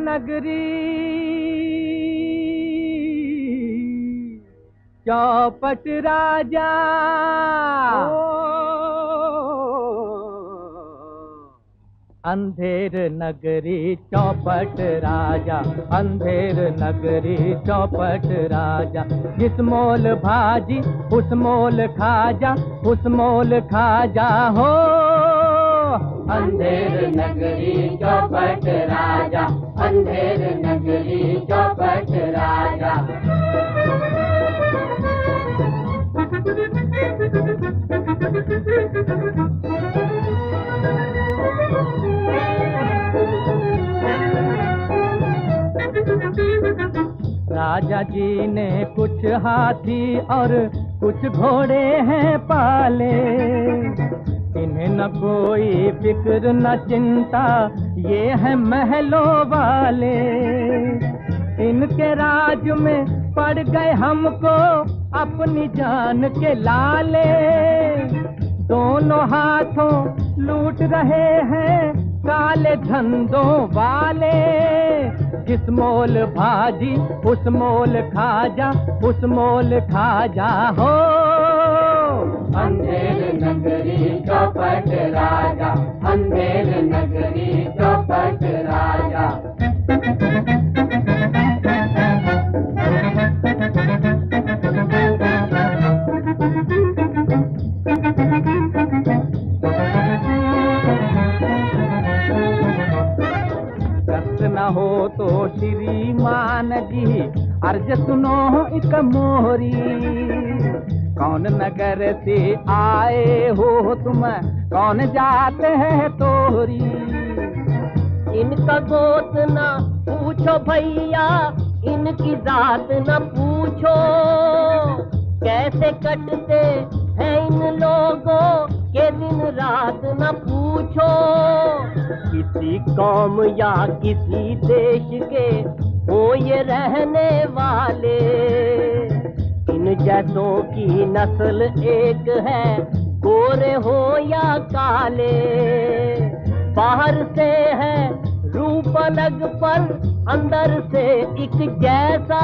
नगरी चौपट राजा। अंधेर नगरी चौपट राजा, अंधेर नगरी चौपट राजा। जिस मोल भाजी उस मोल खाजा, उस मोल खाजा हो। अंधेर नगरी चौपट राजा, अंधेर नगरी चौपट राजा। राजा जी ने कुछ हाथी और कुछ घोड़े हैं पाले। इन्हें न कोई फिक्र न चिंता, ये है महलों वाले। इनके राज में पड़ गए हमको अपनी जान के लाले। दोनों हाथों लूट रहे हैं काले धंधों वाले। जिस मोल भाजी उस मोल खाजा, उस मोल खाजा हो। अंधेर नगरी चौपट राजा, अंधेर नगरी चौपट राजा। न हो तो श्रीमान जी अर्ज सुनो एक मोहरी। कौन नगर से आए हो तुम, कौन जाते हैं तोरी। इनका गोत न पूछो भैया, इनकी जात न पूछो। कैसे कटते हैं इन लोगों के दिन रात न पूछो। किसी कौम या किसी देश के हो ये रहने वाले। इन जैसों की नस्ल एक है, गोरे हो या काले। बाहर से है रूप अलग पर अंदर से एक जैसा।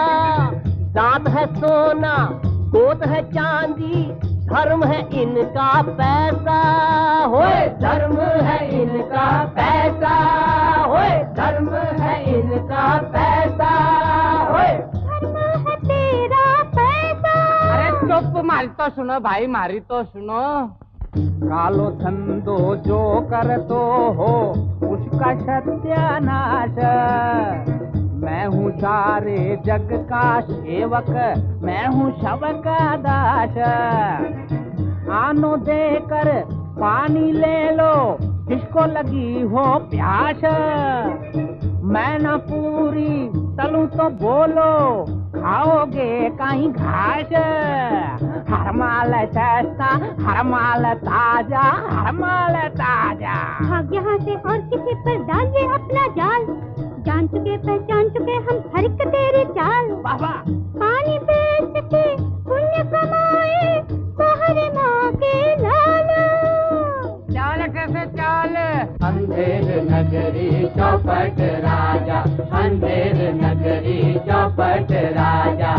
दांत है सोना, गोद है चांदी, धर्म है इनका पैसा। होए धर्म है इनका पैसा, होए धर्म है इनका पैसा। होए धर्म है तेरा पैसा। अरे चुप, मारी तो सुनो भाई, मारी तो सुनो। कालो धंधो जो कर तो हो उसका सत्यानाश। मैं हूँ सारे जग का सेवक, मैं हूँ सबका का दास। आनो देकर पानी ले लो जिसको लगी हो प्यास। मैं न पूरी तलूं तो बोलो, खाओगे कहीं घास। हर माल सस्ता, हर माल ताजा, हर माल ताजा। भाग यहाँ से और किसी पर डालिए अपना जाल। जान चुके पहचान चुके हम हर एक तेरी चाल। बाबा पानी बेच के पुण्य कमाए, बाहर माँ के लाल। चाल कैसे चाल। अंधेर नगरी चौपट राजा, अंधेर नगरी चौपट राजा।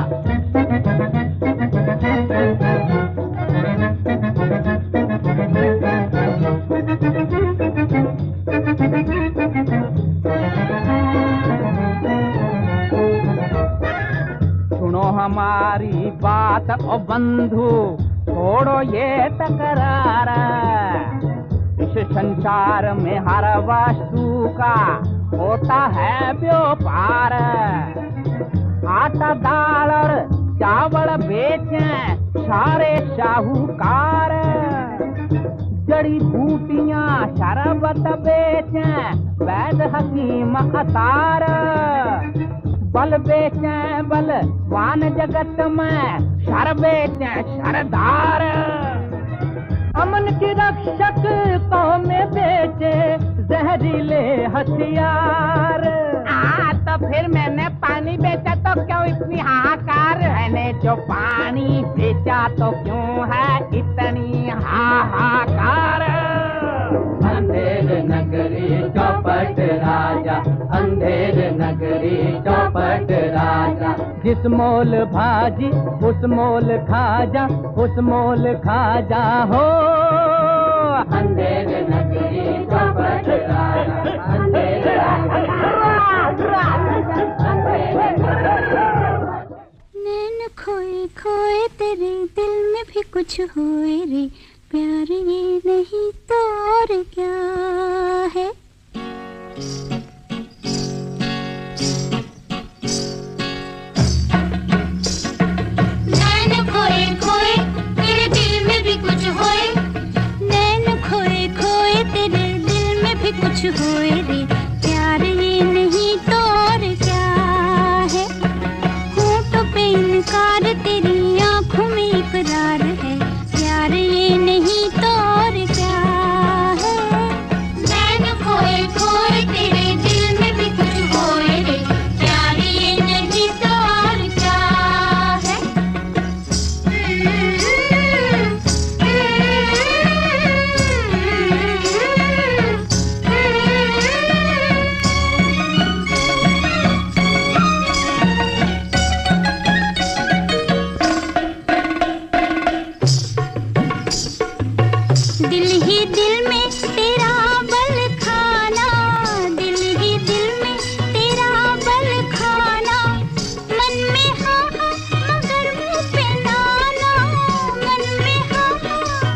सुनो हमारी बात ओ बंधु, छोड़ो ये तकरार। इस संसार में हर वस्तु का होता है व्यापार। आटा दाल और चावल बेचें सारे साहूकार। जड़ी बूटियां शरबत बेचें वैद हकीम अतार। बल बेचें बलवान जगत में, शर बेचें शरदार। अमन की रक्षक कौम में बेचे जहरीले हथियार। तो फिर मैंने पानी बेचा तो क्यों इतनी हाहाकार। मैंने जो पानी बेचा तो क्यों है इतनी हाहाकार। अंधेर नगरी चौपट राजा, अंधेर नगरी चौपट राजा। जिस मोल भाजी उस मोल खाजा, उस मोल खाजा हो। अंधेर नगरी चौपट राजा, अंधेर नैन खोए खोए तेरे दिल में भी कुछ होए रे, प्यार ये नहीं तो और क्या है। नैन खोए खोए तेरे दिल में भी कुछ होए, नैन खोए खोए तेरे दिल में भी कुछ होए रे, प्यार ये नहीं तो और क्या है। होठों पे इनकार तेरी आंखों में इकरार है, प्यार ये नहीं तो और क्या है। नैन खोए खोए तेरे दिल में भी कुछ होए रे, प्यार ये नहीं तो और क्या है। दिल ही दिल में तेरा बल खाना, दिल ही दिल में तेरा बल खाना, मन में हाँ हाँ मगर मुँह पे नाना, मन में हाँ हाँ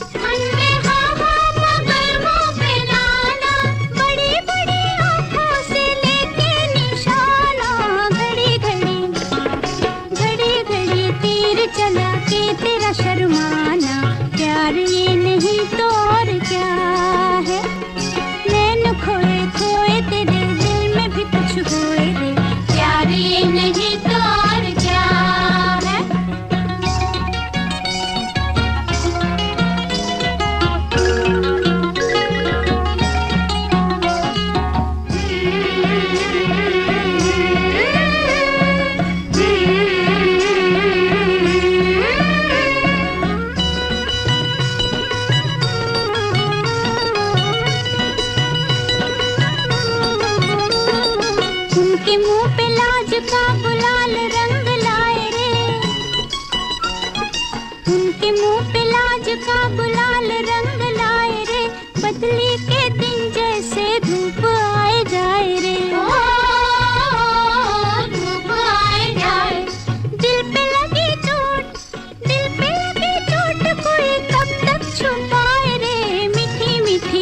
मगर मुँह पे नाना। बड़ी बड़ी आँखों से लेके निशाना, घड़ी घड़ी तीर चला के तेरा शर्माना, प्यार ये नहीं तो और क्या है। नैन खोए खोए तेरे दिल में भी कुछ होए रे, प्यार ये नहीं तो और क्या है। उनके मुंह पे लाज का गुलाल रंग लाए रे, उनके मुंह पे लाज का गुलाल रंग लाए रे, बदली के दिन जैसे धूप आए जाए रे। धूप आए जाए। दिल पे लगी चोट कोई कब तक छुपाए रे, मीठी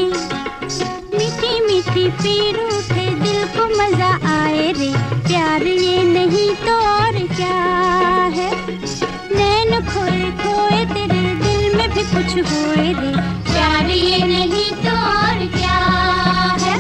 मीठी पीर उठे दिल को मजा आए रे, प्यार ये नहीं तो और क्या है। नैन खोए खोए तेरे दिल में भी कुछ होए रे, प्यार ये नहीं तो और क्या है।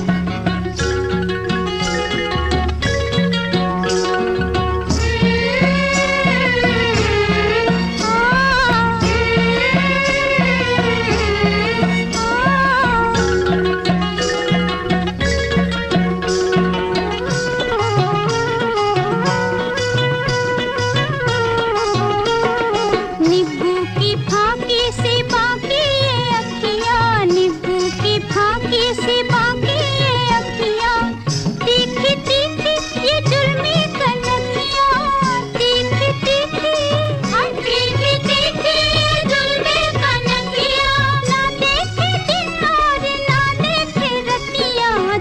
नींबू की फांकी सी बाकी ये अखियाँ, नींबू की फांकी सी बाकी ये अखियाँ, तीखी तीखी ये जुल्मी कनखियाँ, तीखी तीखी ये जुल्मी कनखियाँ। ना देखे दिन और ना देखे रतियाँ,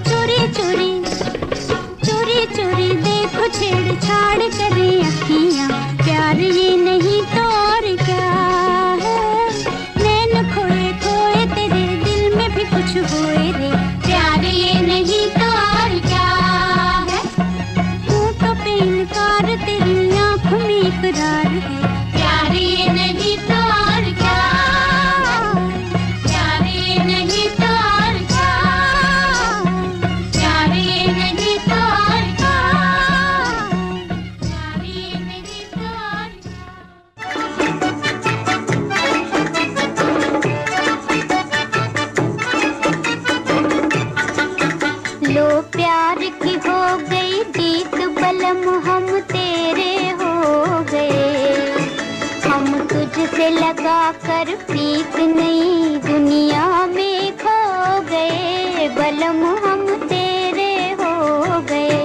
चोरी चोरी देखो छेड़छाड़ करे अखियाँ, प्यार ये नहीं तो और क्या है। नैन खोए खोए तेरे दिल में भी कुछ होए रे, प्यार ये नहीं तो और क्या है। होठों पे इनकार तेरी आँखों में इकरार है, प्यार ये नहीं तो और क्या, प्यार ये नहीं तो और क्या, प्यार ये नहीं तो और क्या, प्यार ये नहीं तो और क्या। लो प्यार की हो गई दीक बलम, हम तेरे हो गए, हम तुझसे लगा कर प्रीत नई दुनिया में खो गए, बलम हम तेरे हो गए।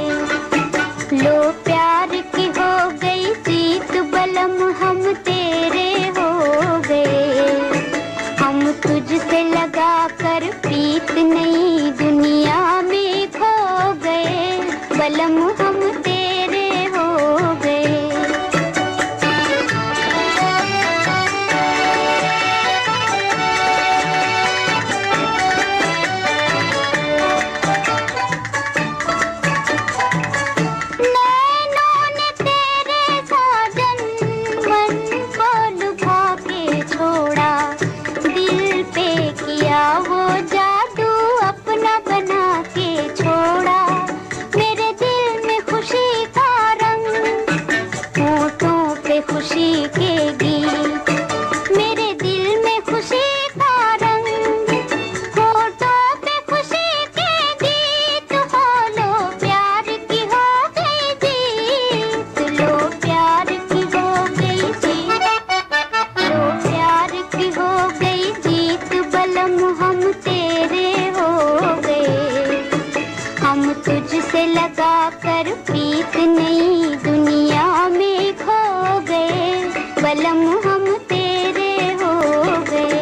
नई दुनिया में खो गए, बलम हम तेरे हो गए। नैनों ने तेरे साजन मन को लुभा के छोड़ा, दिल पे किया वो जादू अपना बना के छोड़ा। मेरे दिल में खुशी का रंग, होठों पे खुशी के गीत। मेरे दिल में खुशी का रंग, होठों पे खुशी के गीत। हो लो प्यार की हो गई जीत, लो प्यार की हो गई जीत, लो प्यार की हो गई जीत। बलम हम तेरे हो गए, हम तुझसे लगा कर प्रीत नई दुनिया में खो गए, बलम हम तेरे हो गए।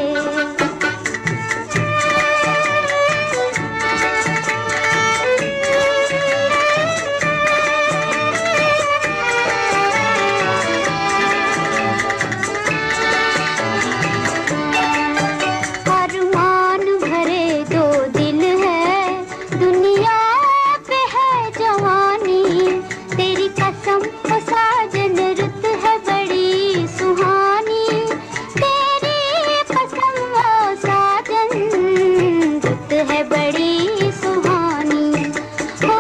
अरमान भरे दो दिल है, दुनिया पे है जवानी। तेरी कसम ओ साजन रुत है बड़ी सुहानी। तेरी कसम ओ साजन रुत है बड़ी सुहानी। हो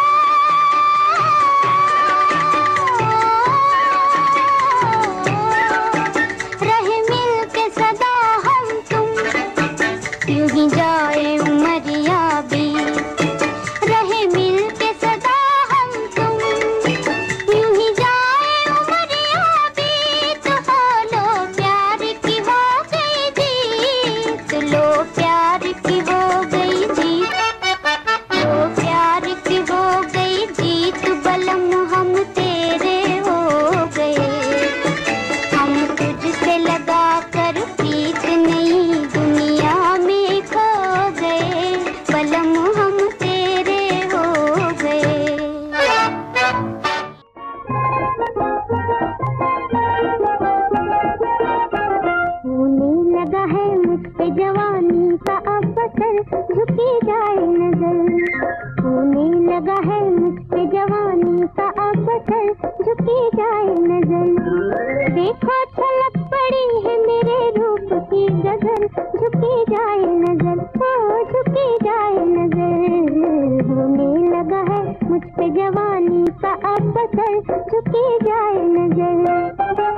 रहे मिल के सदा हम तुम, यूं ही जाए उमरिया बीत। रहे मिल के सदा हम तुम, यूं ही जाए उमरिया बीत। हो लो प्यार की हो गई जीत, लो प्यार की हो गई जीत, लो प्यार की हो गई जीत। बलम हम तेरे हो गए, हम तुझसे लगा कर प्रीत नई दुनिया में खो गए, बलम हम तेरे हो गए। होने लगा है मुझ पे जवानी का अब असर, झुकी जाए नजर। होने लगा है मुझ पे जवानी का अब असर, झुकी जाए नजर। देखो छलक पड़ी है मेरे रूप की गजर, झुकी जाए नजर, ओ झुकी जाए नजर। होने लगा है मुझ पे जवानी का अब असर, झुकी जाए नजर।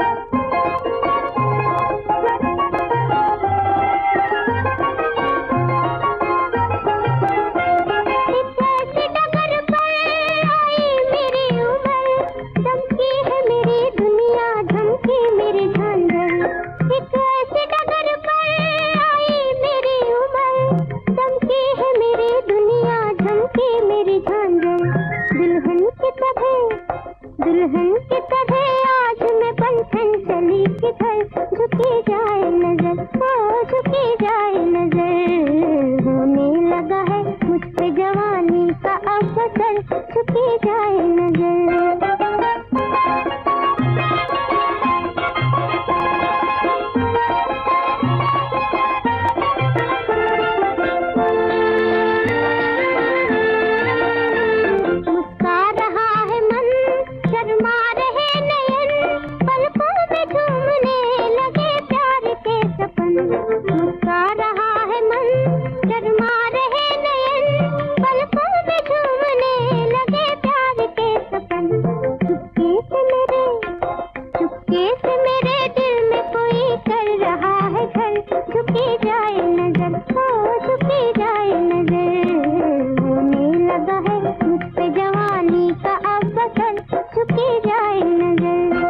दुल्हन की तरह आज मैं बंधन चली किधर, झुकी जाए नजर, ओ झुकी जाए नजर। होने लगा है मुझ पे जवानी का अब असर, झुकी जाए नजर। मुस्का रहा है मन, शर्मा रहे नयन, पलकों में झूमने लगे प्यार के सपन। चुपके से मेरे दिल में कोई कर रहा है घर, झुकी जाए नजर, ओ झुकी जाए नजर। होने लगा है मुझ पे जवानी का अब असर, झुकी जाए नजर।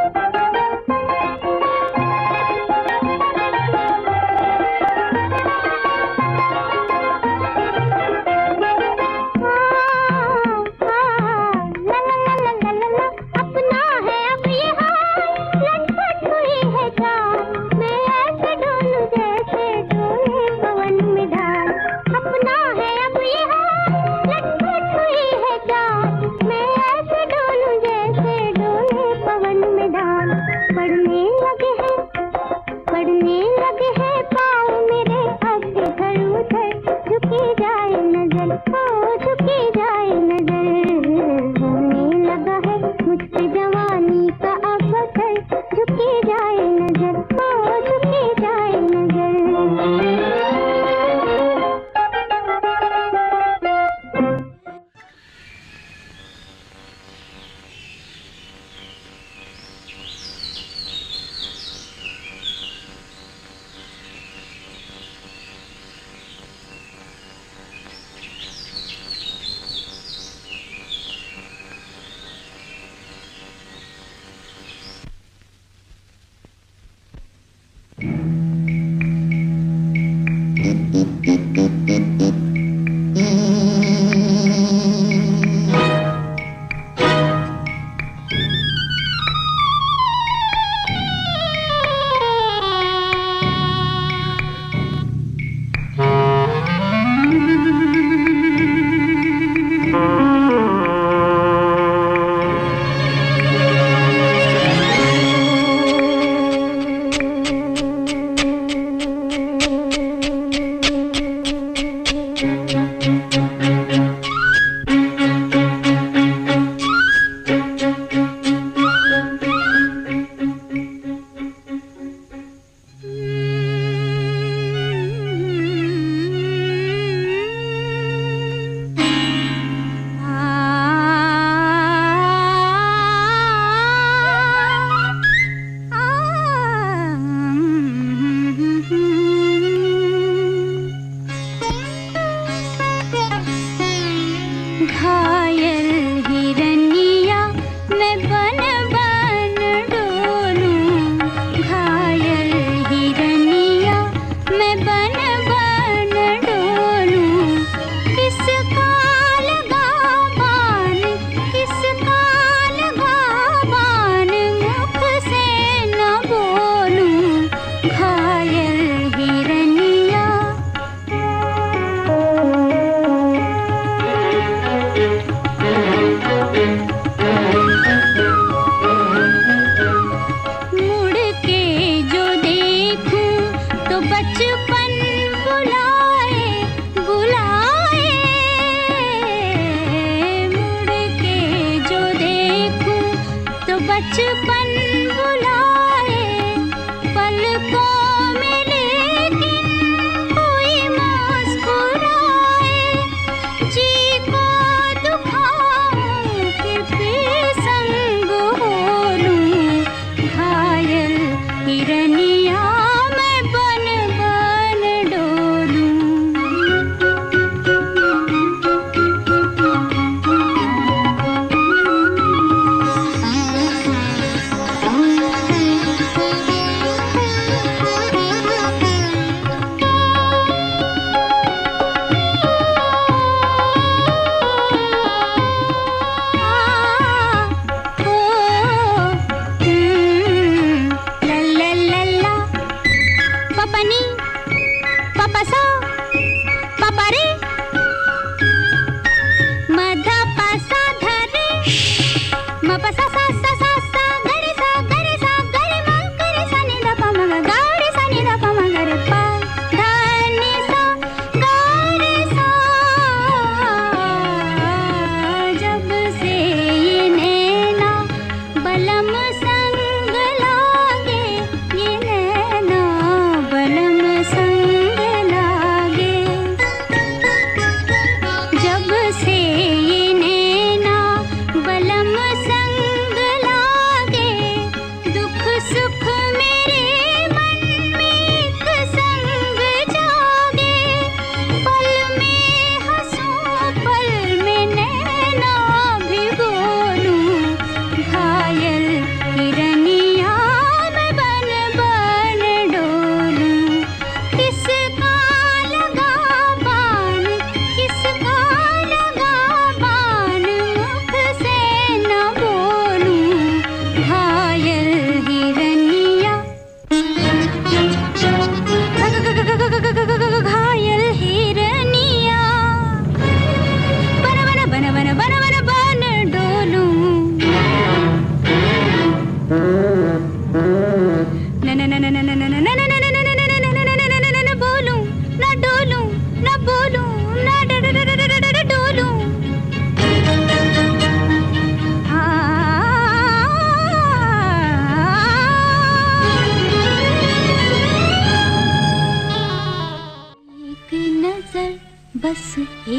बस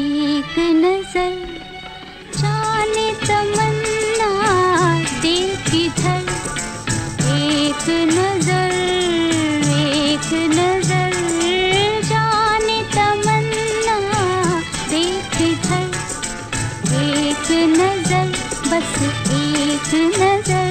एक नजर जाने तमन्ना देख इधर, एक नजर जाने तमन्ना देख इधर, एक नजर बस एक नजर।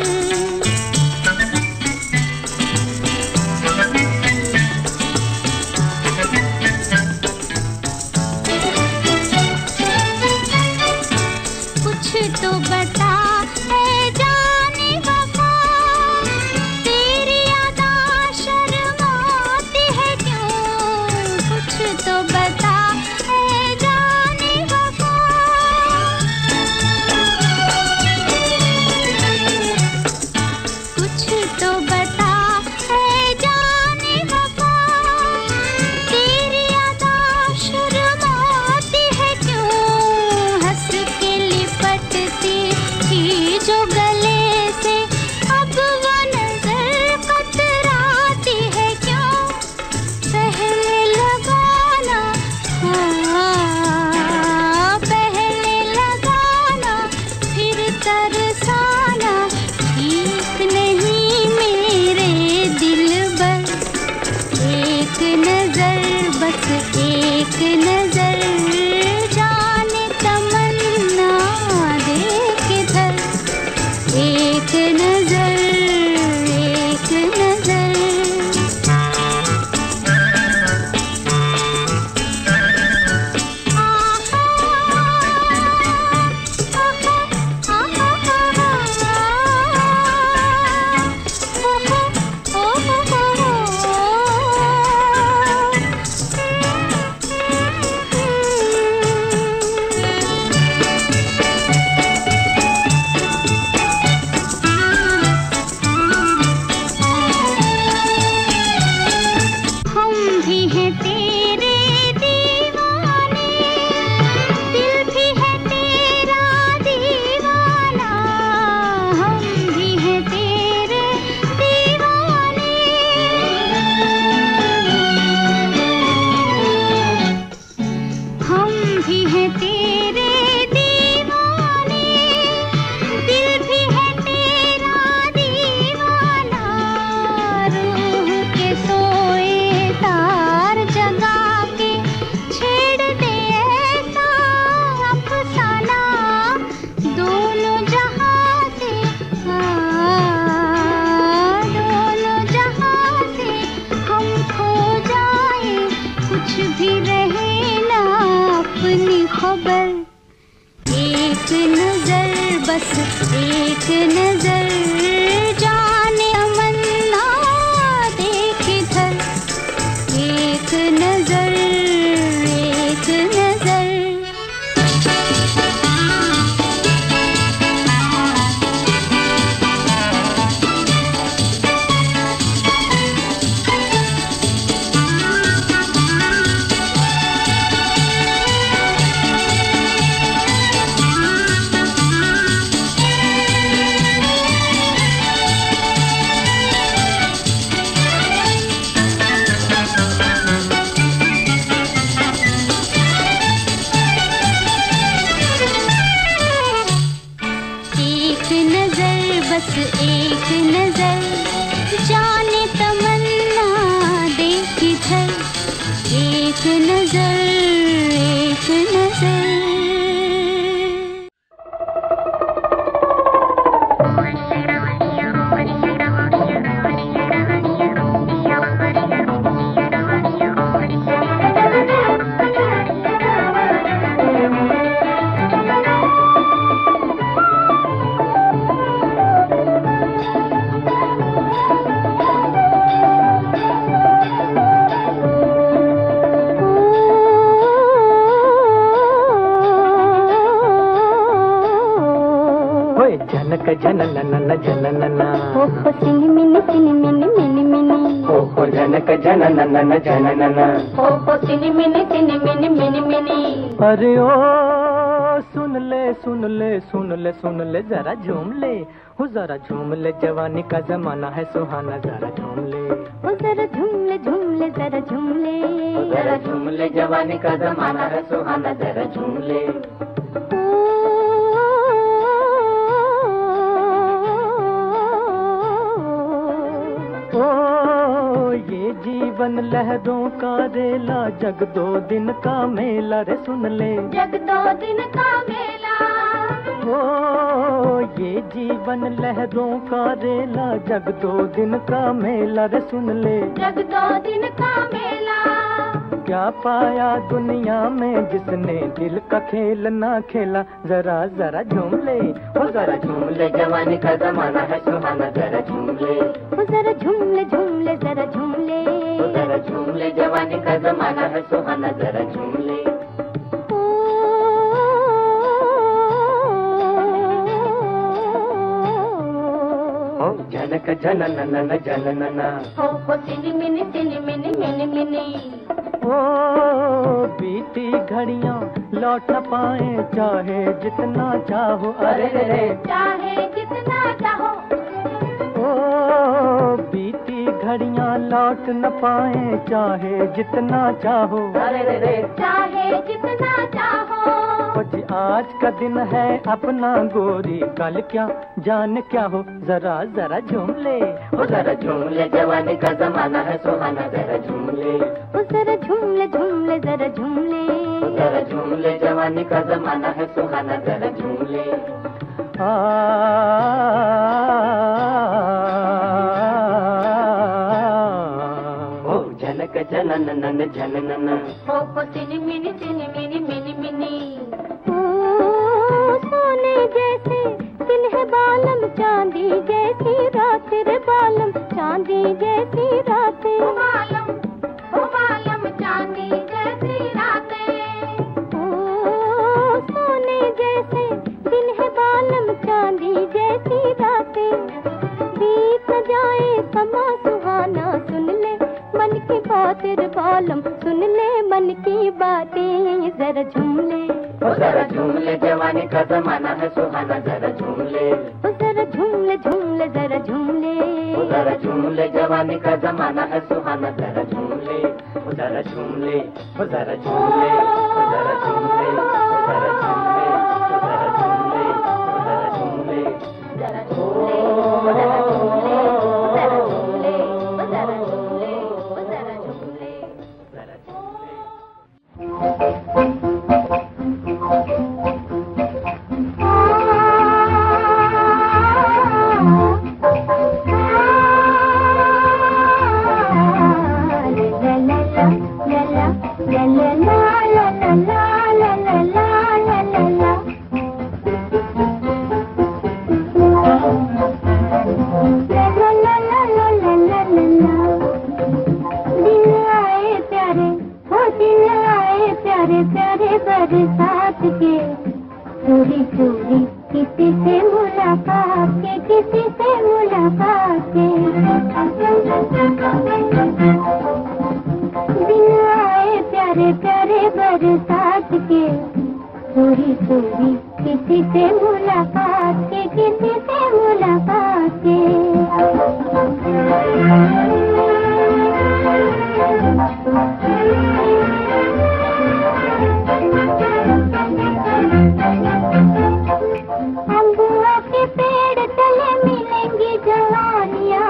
बस एक नजर जाने तमन्ना दे किधर, एक नजर, एक नजर। बस एक नजर जाने तमन्ना दे किधर, एक नजर, एक नजर। बस एक नजर जाने तमन्ना दे किधर, एक नजर, एक नजर। जनक जननन जननना ओ सिनी मिनी सिनी मिनी मिनी मिनी ओ जनक जननन जननना ओ सिनी मिनी सिनी मिनी मिनी मिनी। अरे ओ सुन ले सुन ले सुन ले सुन ले जरा झूम ले, हो जरा झूम ले, जवानी का जमाना है सुहाना, जरा झूम ले, ओ जरा झूम ले झूम ले, जरा झूम ले, जरा झूम ले, जवानी का जमाना है सुहाना, जरा झूम ले। ये जीवन लहरों का रेला, जग दो दिन का मेला रे सुन ले, जग दो दिन का मेला। ओ ये जीवन लहरों का रेला, जग दो दिन का मेला रे सुन ले, जग दो दिन का मेला। क्या पाया दुनिया में जिसने दिल का खेल ना खेला, जरा जरा झूम ले, ओ जरा झूम ले, जवानी का जमाना है सुहाना, जरा झूम ले, ओ जरा झूम ले झूम ले, जरा झूम ले, ओ जरा झूम ले, जवानी का जमाना है सुहाना, जरा झूम ले। जनक जननन जननना हो सिनी मिनी सिनी मिनी मिनी मिनी। ओ बीती घड़ियां लौट न पाए, चाहे जितना चाहो, अरे रे चाहे जितना चाहो। ओ बीती घड़ियां लौट न पाए, चाहे जितना चाहो, चाहे जितना चाहो। कुछ आज का दिन है अपना गोरी, कल क्या जान क्या हो, जरा जरा झूम ले, ओ जरा झूम ले, जवानी का जमाना है सुहाना, जरा झूम ले, ओ जरा झूम ले झूम ले जरा झूम ले, ओ जरा झूम ले, जवानी का जमाना है सुहाना, जरा झूम ले। ओ झनक झनन नन झननन, ओ चिनी मिनी चिनी मिनी मिनी मिनी। सोने जैसे दिन है बालम, चांदी जैसी रात रे बालम, चांदी जैसी रातें, ओ बालम चांदी जैसी रातें। ओ सोने जैसे दिन है बालम, चांदी जैसी रातें, बीत जाए समा सुहाना, सुन ले मन की बात रे बालम, सुन ले मन की बातें, जरा झूम ले, ओ जरा झूम ले, जवानी का जमाना है सुहाना, जरा झूम ले, ओ जरा झूम ले झूम ले जरा झूम ले, ओ जरा झूम ले, जवानी का जमाना है सुहाना, जरा झूम ले, ओ जरा झूम ले, ओ जरा झूम ले, ओ जरा झूम ले, ओ जरा झूम ले, ओ जरा झूम ले, ओ जरा झूम ले, जरा झूम ले, ओ जरा झूम ले, जरा झूम ले, ओ जरा झूम ले, ओ जरा झूम ले, जरा झूम ले। बरसात के चोरी चोरी किसी से मुलाकात के, किसी से मुलाकात के, दिन आए प्यारे प्यारे बरसात के, चोरी चोरी किसी से मुलाकात के, किसी से मुलाकात के। अम्बुआ के पेड़ तले मिलेंगी जवानियाँ,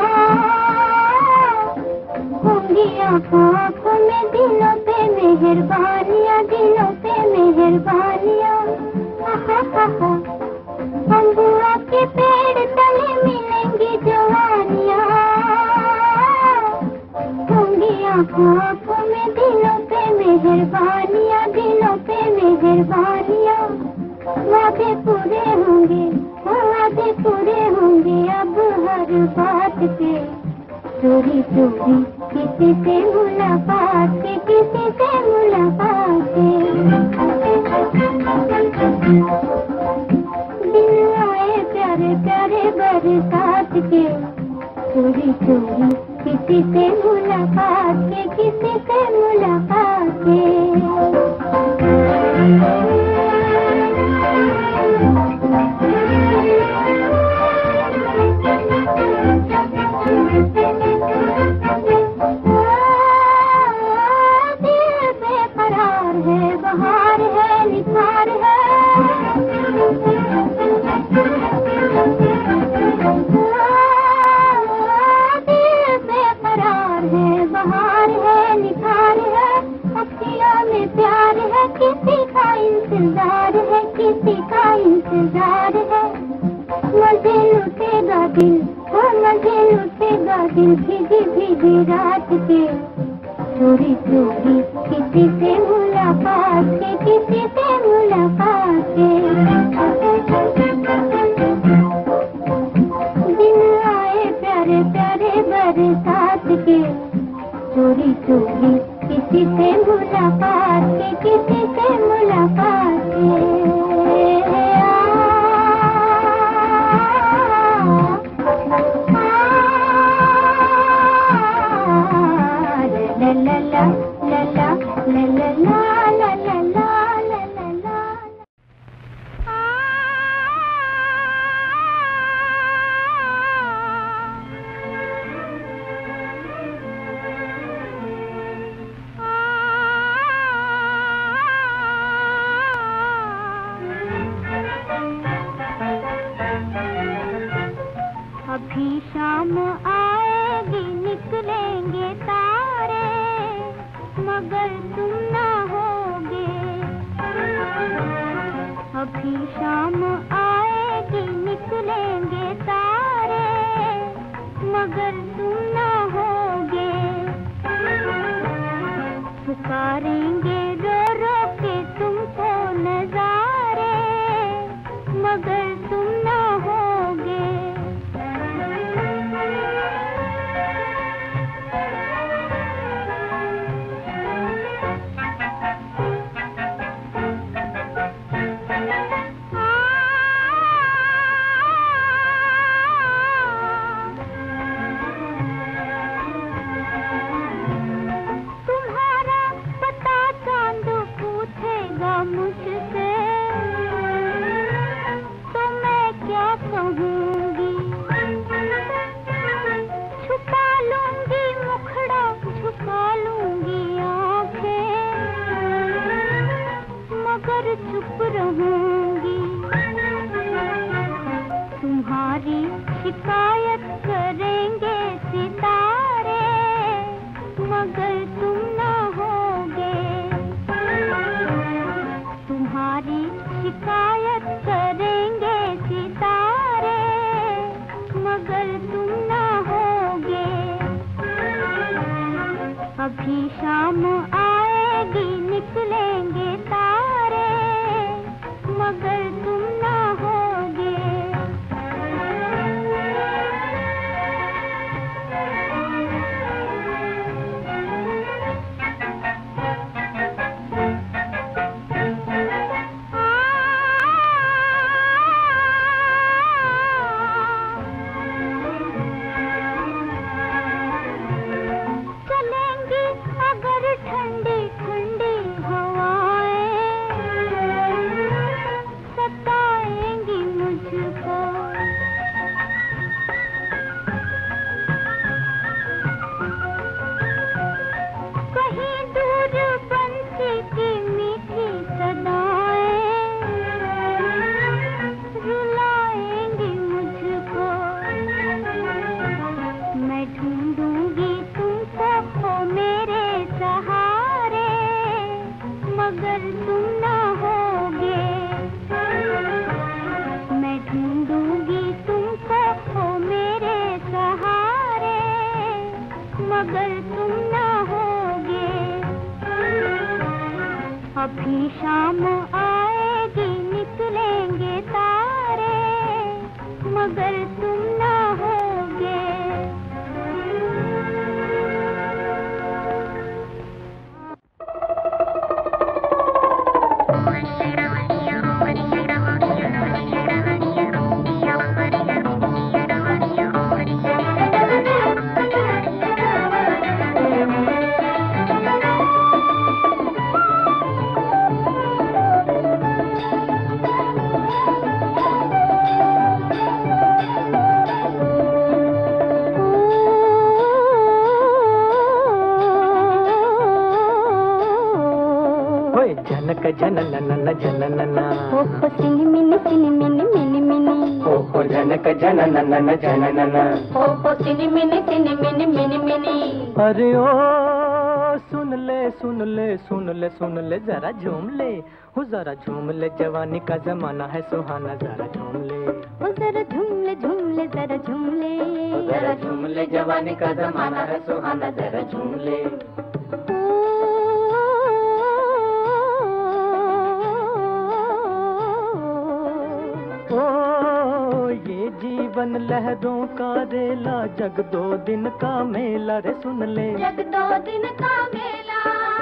होंगी आँखों आँखों में दिलों पे मेहरबानियाँ, दिलों पे मेहरबानियाँ। अम्बुआ के पेड़ तले मिलेंगी जवानियाँ, होंगी आँखों आँखों में दिलों पे मेहरबानियाँ, दिलों पे मेहरबानियाँ। वादे पूरे होंगे, वादे पूरे होंगे अब हर बात के, चोरी चोरी किसी से मुलाकात के, किसी से मुलाकात के। दिन आए प्यारे प्यारे बरसात के, चोरी चोरी किसी से मुलाकात के, किसी से मुलाकात के। किसी का इंतजार है, किसी का इंतजार है, मजे लुटेगा दिल, वो मजे लुटेगा दिल, भीगी भीगी रात के, चोरी चोरी किसी से मुलाकात के, किसी से मुलाकात के। दिन आए प्यारे प्यारे बरसात के, चोरी चोरी किसी से मुलाकात के, किसी से मुलाकात के। ला ला ला ला ला ला ला ला ला ला ला। तुम ना होगे। अभी शाम आएगी निकलेंगे तारे, मगर तुम ना होगे। पुकारेंगे रो रो के तुमको नजारे, मगर तुम ना होगे। तुम्हारा पता चांद पूछेगा मुझसे, तो मैं क्या कहूँगी। छुपा लूंगी मुखड़ा, छुपा लूंगी आँखें, मगर चुप रहूंगी। तुम्हारी शिकायत करेंगे सितारे, मगर तुम ना होगे। तुम्हारी शिकायत करेंगे सितारे, मगर तुम ना होगे। अभी शाम आएगी निकलेंगे तारे, मगर तुम ना होगे। चलेंगी अगर ठंडी ठंडी हवाएं, सताएंगी मुझको। कहीं दूर बंसी की मीठी सदाएं, रुलाएंगी मुझको। मैं ढूंढूंगी तुमको हो मेरे सहारे, मगर तुम ना होगे। मैं ढूंढूंगी तुमको हो मेरे सहारे, मगर तुम ना होगे। अभी शाम आएगी निकलेंगे तारे, मगर तुम ना होगे। होय जनक जननन जननना, ओ सिनी मिनी सिनी मिनी मिनी मिनी, ओहो जनक जननन जननना, ओ सिनी मिनी सिनी मिनी मिनी मिनी। अरे ओ सुन ले सुन ले सुन ले सुन ले जरा झूम ले, हो जरा झूम ले, जवानी का जमाना है सुहाना, जरा झूम ले। ओ जरा झूम ले झूम ले जरा झूम ले, जरा झूम ले, जवानी का जमाना है सुहाना, जरा झूम ले। ओ ये जीवन लहरों का रेला, जग दो दिन का मेला रे सुन ले। जग दो दिन का मेला,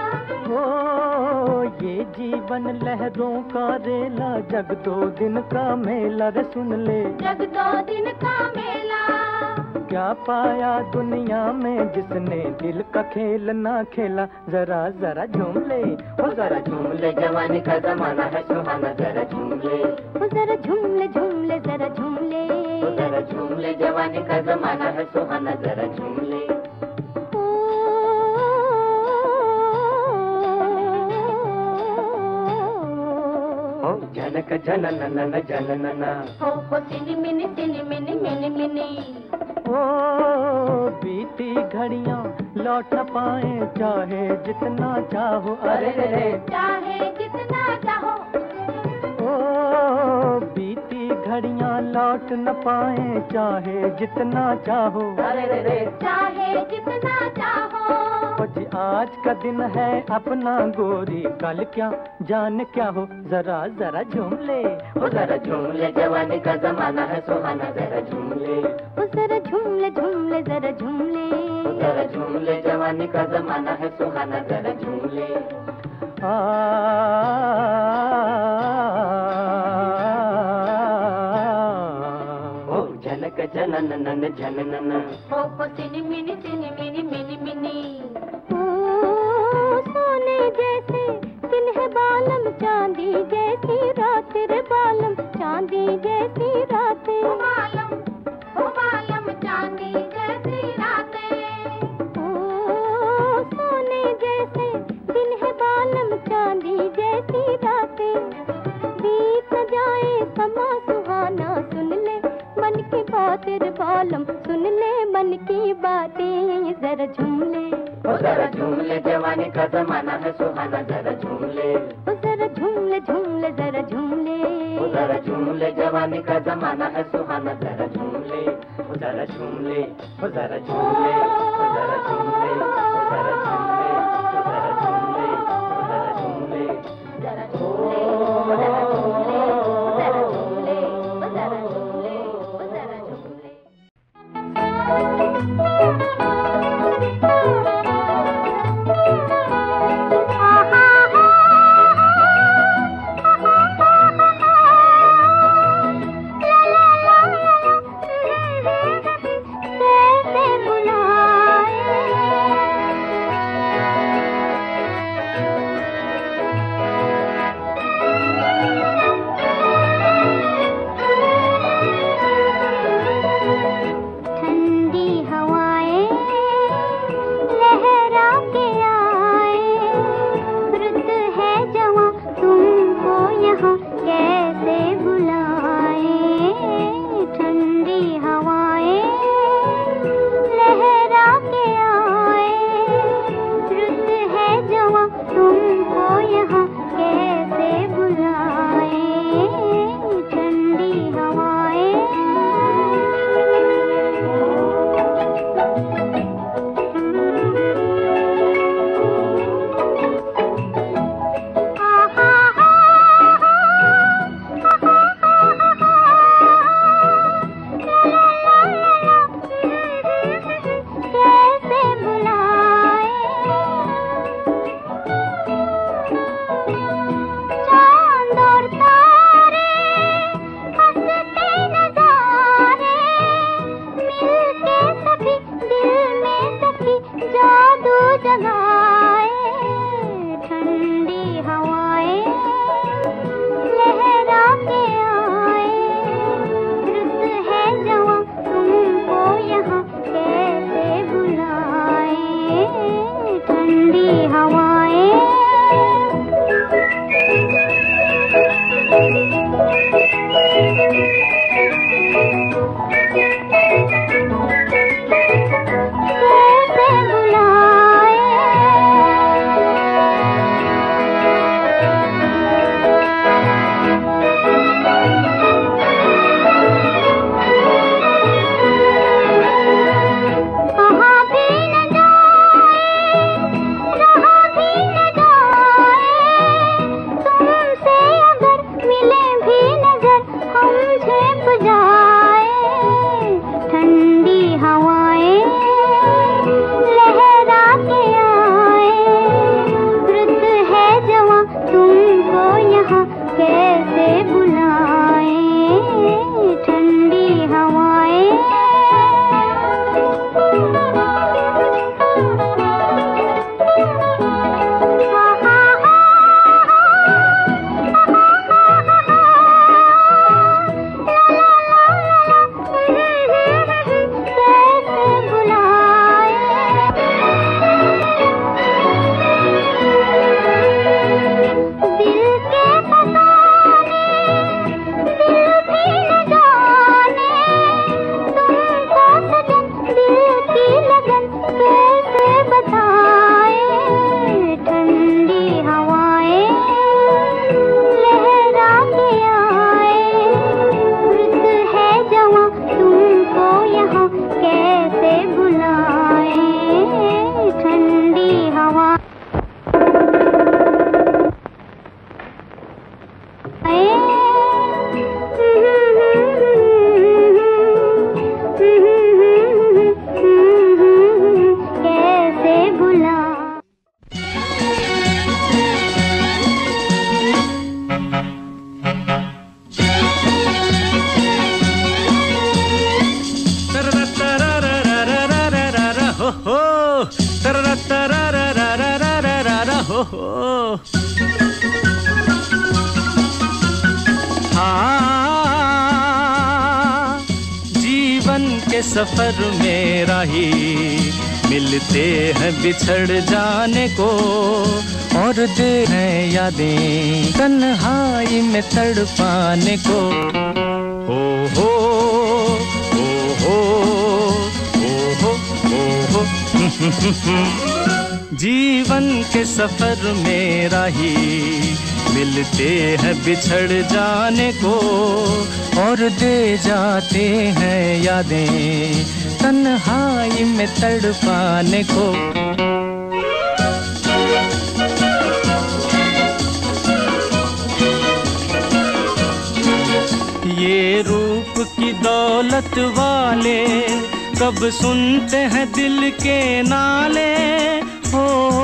ओ ये जीवन लहरों का रेला, जग दो दिन का मेला रे सुन ले। जग दो दिन का मेला। क्या पाया दुनिया में जिसने दिल का खेल ना खेला, जरा जरा झूम ले, ओ जरा झूम ले, जवानी का जमाना है सुहाना, जरा झूम ले। ओ जरा झूम ले झूम ले जरा झूम ले, ओ जरा झूम ले, जवानी का जमाना है सुहाना, जरा झूम ले। ओ जनक जननन जननना, हो सिनी मिनी सिनी मिनी मिनी मिनी। ओ बीती घड़ियां लौट न पाए चाहे जितना चाहो, अरे रे चाहे जितना चाहो। ओ बीती घड़ियां लौट न पाए चाहे जितना चाहो, अरे रे चाहे जितना चाहो। जी आज का दिन है अपना गोरी, कल क्या जाने क्या हो, जरा जरा झूम ले, ओ जरा झूम ले, जवानी का जमाना है सुहाना, जरा झूम ले, ओ जरा झूम ले झूम ले जरा झूम ले, ओ जरा झूम ले, जवानी का जमाना है सुहाना, जरा झूम ले। ओ झनक जनन नन झननन, ओ सिनी मिनी सिनी मिनी मिनी मिनी। सोने जैसे दिन है बालम, चांदी जैसी रात रे बालम, चांदी जैसी रात। ओ बालम चांदी जैसी रात। ओ सोने जैसे दिन है बालम, चांदी जैसी रात। बीत न जाए समा सुहाना, सुन ले मन की बात रे बालम, सुन ले मन की बातें, जरा झूम ले, ओ जरा झूम ले, जवानी का जमाना है सुहाना, जरा झूम ले, ओ जरा झूम ले जरा झूम ले, ओ जरा झूम ले, जवानी का जमाना है सुहाना, जरा झूम ले, ओ जरा झूम ले, ओ जरा झूम ले, ओ जरा झूम ले, ओ जरा झूम ले, ओ जरा झूम ले, ओ जरा झूम ले, जरा झूम ले, ओ जरा झूम ले, जरा झूम ले, ओ जरा झूम ले, ओ जरा झूम ले। दिल के के सफर में राही मिलते हैं बिछड़ जाने को, और दे हैं यादें तन्हाई में तड़पाने को। हो हो हो हो हो जीवन के सफर में राही मिलते हैं बिछड़ जाने को, और दे जाते हैं यादें तन्हाई में तड़पाने को। ये रूप की दौलत वाले कब सुनते हैं दिल के नाले, हो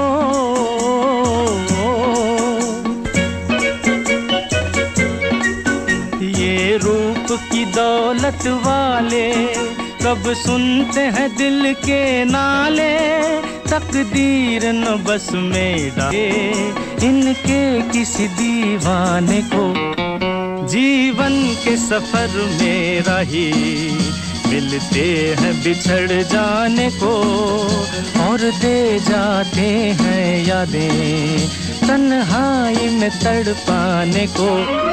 ये रूप की दौलत वाले कब सुनते हैं दिल के नाले, तकदीर न बस में डाले इनके किसी दीवाने को। जीवन के सफर में राही मिलते हैं बिछड़ जाने को, और दे जाते हैं यादें तन्हाई में तड़पाने को।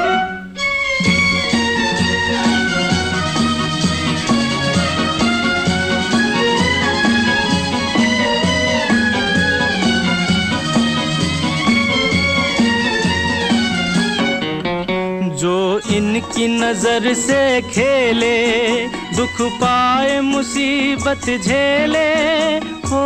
जो इनकी नजर से खेले दुख पाए मुसीबत झेले, हो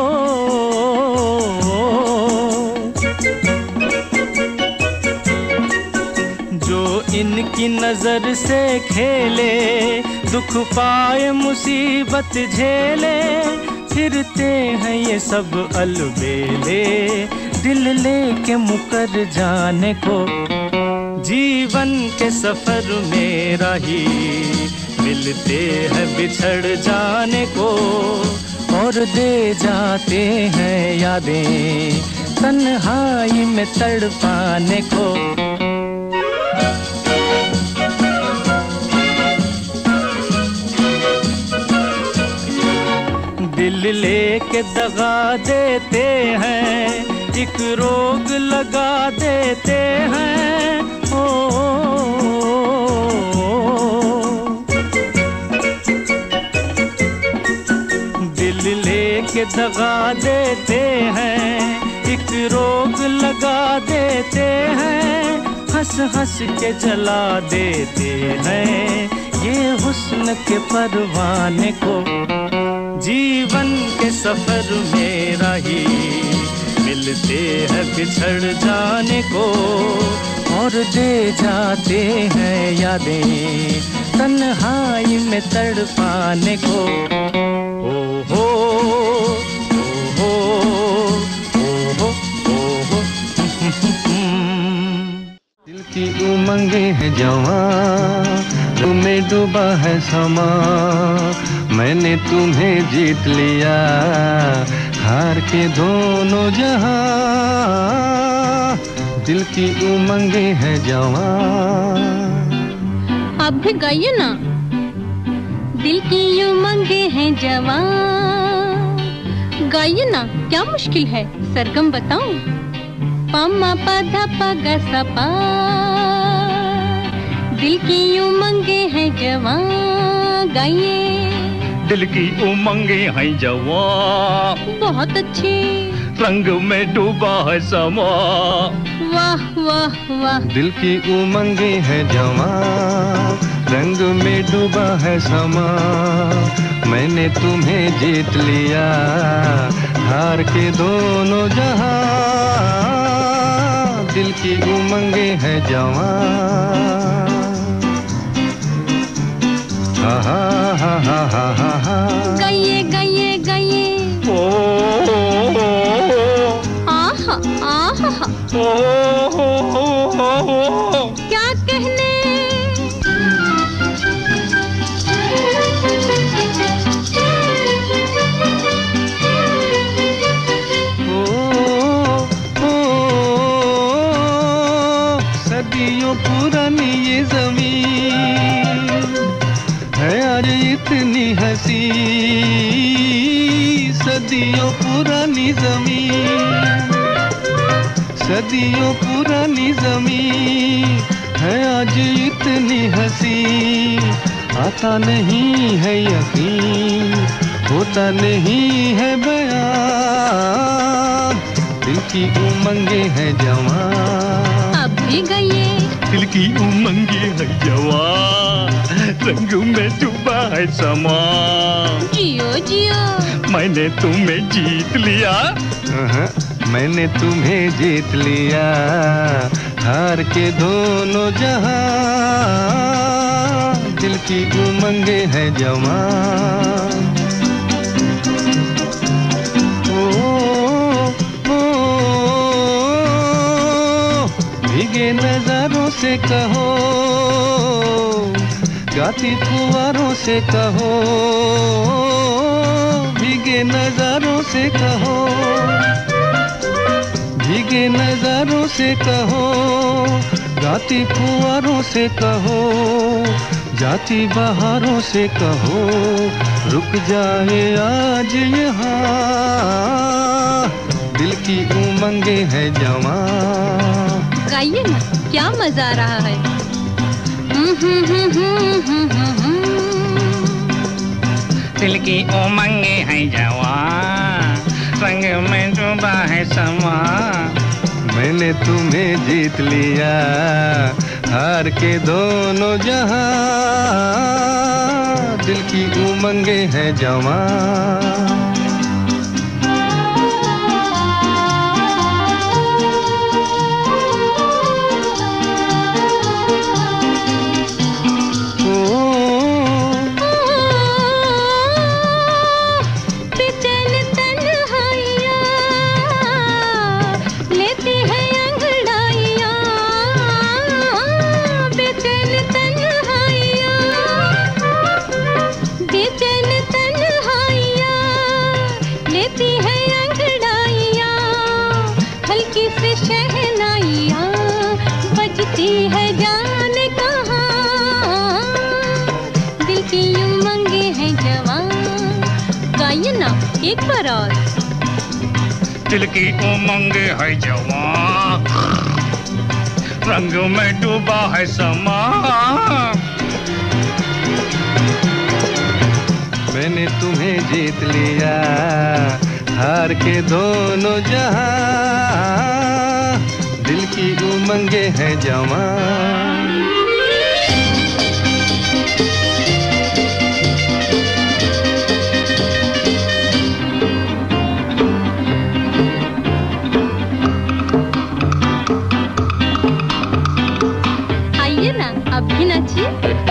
जो इनकी नजर से खेले दुख पाए मुसीबत झेले, फिरते हैं ये सब अलबेले दिल लेके मुकर जाने को। जीवन के सफर में राही मिलते हैं बिछड़ जाने को, और दे जाते हैं यादें तन्हाई में तड़पाने को। दिल लेके दगा देते हैं, एक रोग लगा देते हैं, हो दिल लेके दगा देते हैं, एक रोग लगा देते हैं, हंस हंस के जला देते हैं ये हुस्न के परवाने को। जीवन के सफर में राही मिलते हैं बिछड़ जाने को, और दे जाते हैं यादें तन्हाई में तड़पाने को। ओ हो ओ हो दिल की उमंगे है जवां, तुम्हें डूबा है समा, मैंने तुम्हें जीत लिया हार के दोनों जहां। दिल की उमंगे है जवां। आप भी गाइए ना। दिल की उमंगे हैं जवां, गाइए ना, क्या मुश्किल है, सरगम बताऊं? पमा पधा पगा सपा, दिल की उमंगे हैं जवां, गाइए। दिल की उमंगे हैं जवां, बहुत अच्छे। रंग में डूबा है समा, वाह वाह वाह। दिल की उमंगे है जवां, रंग में डूबा है समा, मैंने तुम्हें जीत लिया हार के दोनों जहां। दिल की उमंगे है जवां। हा हा हा हा हा हा। गाइए गाइए गाइए। आहा आहा। क्या कहने। सदियों पुरानी ये जमीन है आज इतनी हंसी, सदियों पुरानी जमीन, सदियों पुरानी जमीन है आज इतनी हंसी। आता नहीं है यकीन, होता नहीं है बयान, दिल की उमंगे है जवान। अब भी गए दिल की उमंगे है जवान, रंग में डूबा है समा। जियो जियो मैंने तुम्हें जीत लिया, मैंने तुम्हें जीत लिया, हार के दोनों जहां, दिल की उमंगे है जवान। भीगे नजारों से कहो, गाती फुवारों से कहो, भीगे नजारों से कहो, भीगे नजारों से कहो, गाती फुवारों से कहो, जाती बहारों से कहो, रुक जाए आज यहाँ, दिल की उमंगे है जवान। गाइए ना, क्या मजा आ रहा है। दिल की उमंगे है जवान, रंग में डूबा है समा। मैंने तुम्हें जीत लिया, हार के दोनों जहां, दिल की उमंगे है जवान। एक बार और। दिल की उमंगे है जवान, रंग में डूबा है समा। मैंने तुम्हें जीत लिया, हार के दोनों जहां, दिल की उमंगे है जवान। अब भी नाचिए।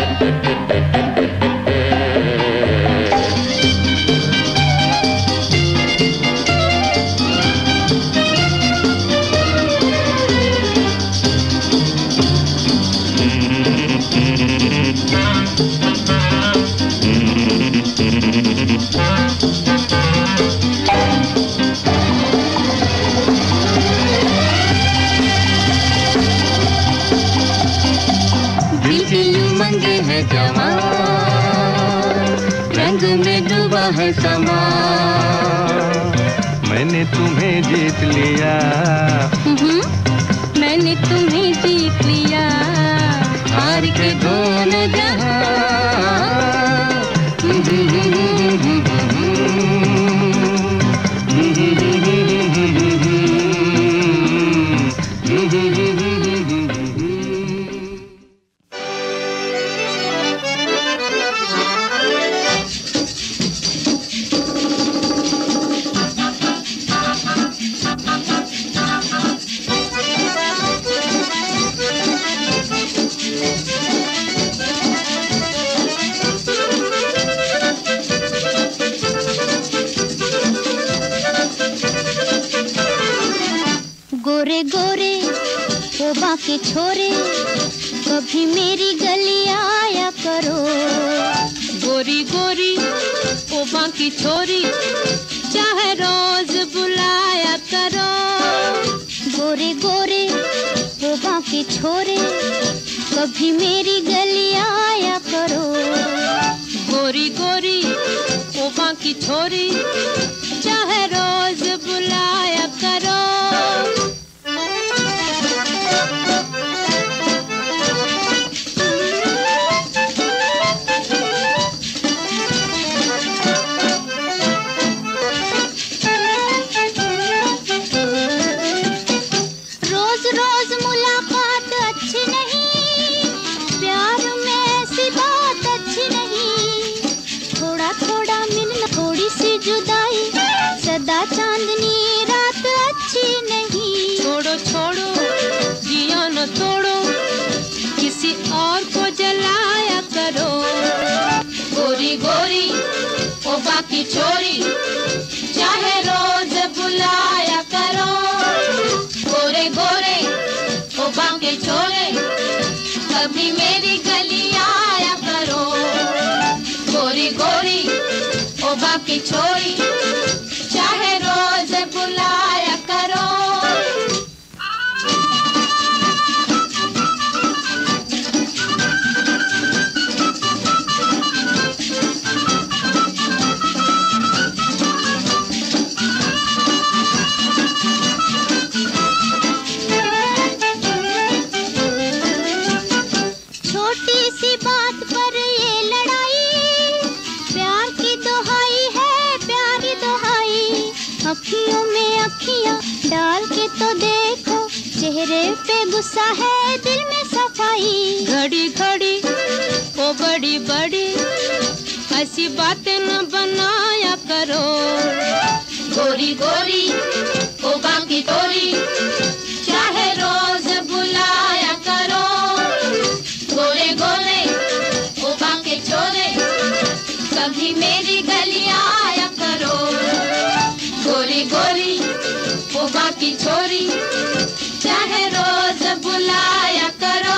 रंग में डूबा है समा, मैंने तुम्हें जीत लिया, मैंने तुम्हें जीत लिया, हार के दोनों जहां। गोरे गोरे ओबा के छोरे, कभी मेरी गली आया करो। गोरी गोरी ओबा की छोरी, चाहे रोज बुलाया करो। गोरे गोरे ओबा के छोरे, कभी मेरी गली आया करो। गोरी गोरी ओ बाकी छोरी चाहे रोज बुलाया करो। रोज रोज मुलाकात अच्छी नहीं, प्यार में ऐसी बात अच्छी नहीं। थोड़ा थोड़ा मिलना थोड़ी सी जुदाई, सदा चांदनी रात अच्छी नहीं। छोड़ो छोड़ो जिया न तोड़ो, किसी और को जलाया करो। गोरी गोरी ओ बाकी छोरी चाहे रोज बुलाया करो। गोरे गोरे ओ बाकी छोरे कभी मेरी गली आया करो। गोरी गोरी ओ बाकी छोरी चाहे रोज बुलाया करो। छोटी सी बात पर ये लड़ाई, प्यार की दोहाई है प्यार की दोहाई। अखियों में अखियां डाल के तो देखो, चेहरे पे गुस्सा है दिल में सफाई। घड़ी घड़ी ओ बड़ी बड़ी ऐसी बातें न बनाया करो। गोरी गोरी ओ बाकी तोरी चाहे रोज बुलाया करो। गोरे गोरे ओ बाके छोरे कभी मेरी गली आया करो। गोरी गोरी ओ बाकी छोरी चाहे रोज बुलाया करो।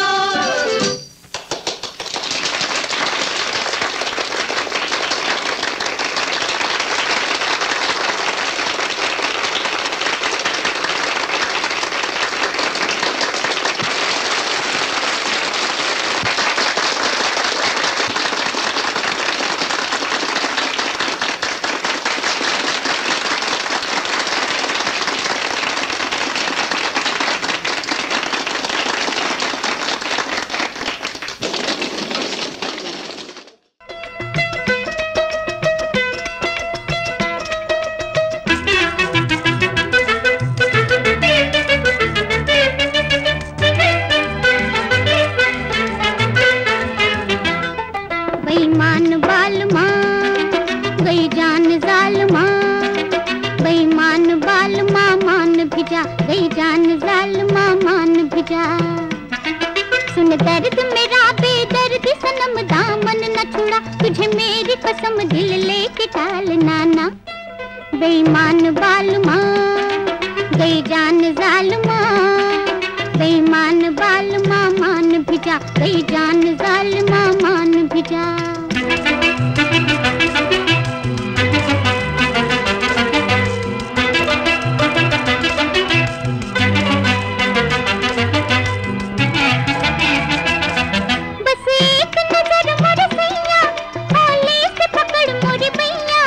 बेईमान बालमा गई जान जालमा, बेईमान बालमा मान भिजा गई जान जालमा मान भिजा। सुन दर्द मेरा बेदर्द सनम दामन न छुड़ा, तुझे मेरी कसम दिल लेके टालना ना। बेईमान बालमा गई जान जालमा, बेईमान बालमा मान भिजा गई जान जालमा मान भिजा। बस एक नजर मोर सैया, होले से पकड़ मोरी बैया।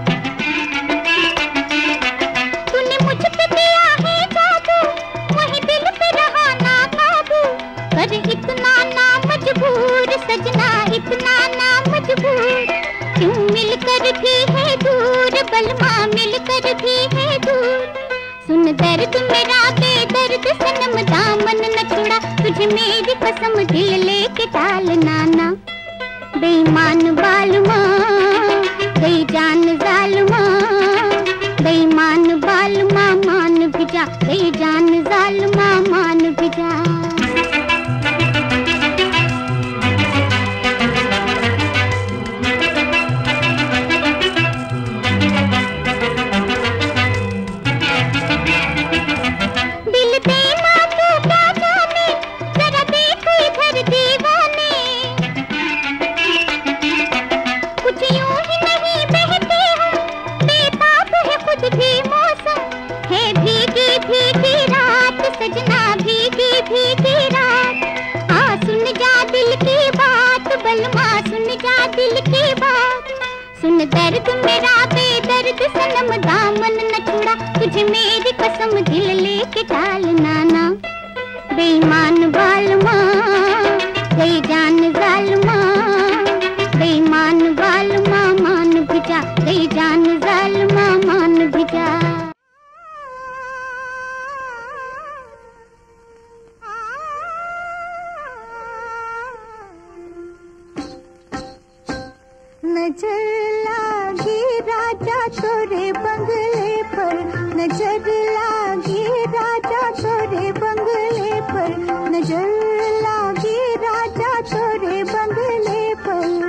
तूने मुझ पे दिया है जादू, वही दिल पे रहा ना काबू। पर इतना ना मजबूर सजना, इतना ना मजबूर। क्यों मिलकर भी है दूर बलमा, मिलकर भी है दूर। सुन दर्द मेरा बेदर्द सनम दामन न छुड़ा, तुझे मेरी कसम दिल लेके टालना ना। बेईमान बालमा गई जान जालमा, बेईमान बालमा मान भिजा गई जान जालमा मान भिजा। दिल देना तू क्या जाने, जरा देख इधर दीवाने। दर्द मेरा बेदर्द सनम दामन न छुड़ा, तुझे मेरी कसम दिल लेके टालना ना। बेईमान बालमा गई जान जालमा, बेईमान बालमा मान भी जा, गई जान जालमा मान भी जा। नजर लागी राजा तोरे बंगले पर, नजर लागी राजा तोरे बंगले पर, नजर लागी राजा तोरे बंगले पर।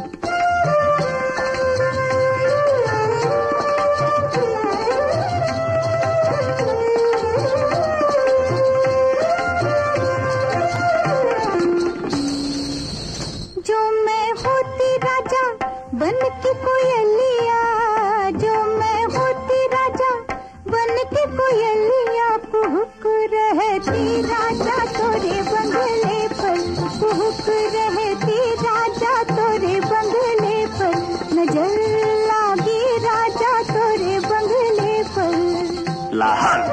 जो मैं होती राजा बन के कोयलिया, जो मैं होती राजा बन के कोयलिया, कुहुक रहती राजा तोरे बंगले पर, कुहुक रहती राजा तोरे बंगले पर, नजर लागी राजा तोरे बंगले पर। लाहौर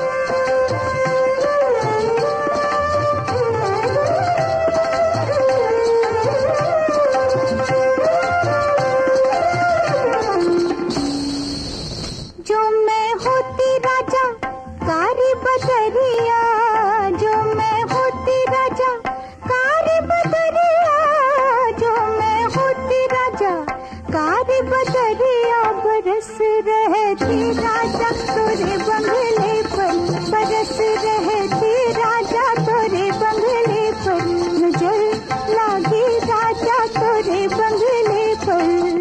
जो मैं होती राजा कारी बदरिया, जो मैं होती राजा कारी बदरिया, जो मैं होती राजा कारी बदरिया, बरस रहती राजा तोरे बंगले पर, बरस रहती राजा तोरे बंगले पर, नजर लागी राजा तोरे बंगले पर।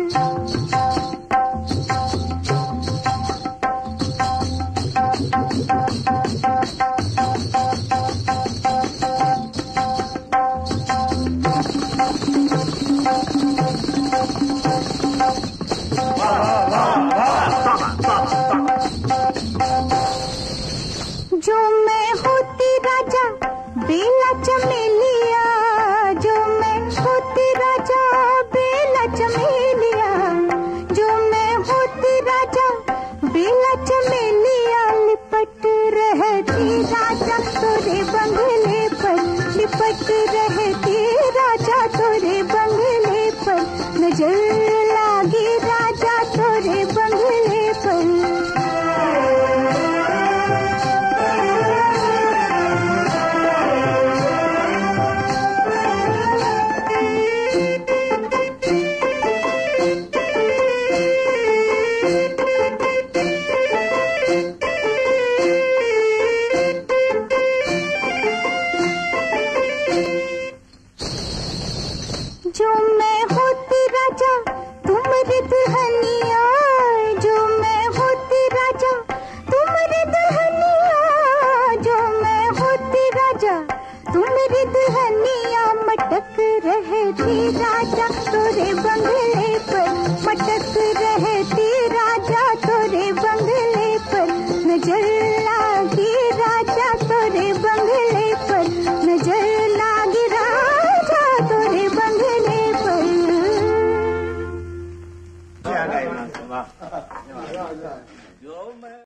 जो मैं होती राजा बेला चमेलिया, जो मैं होती राजा बेला चमेलिया, जो मैं होती राजा बेला चमेलिया, लिपट रहती राजा तोरे बंगले पर, लिपट रहती राजा तोरे बंगले पर, नजर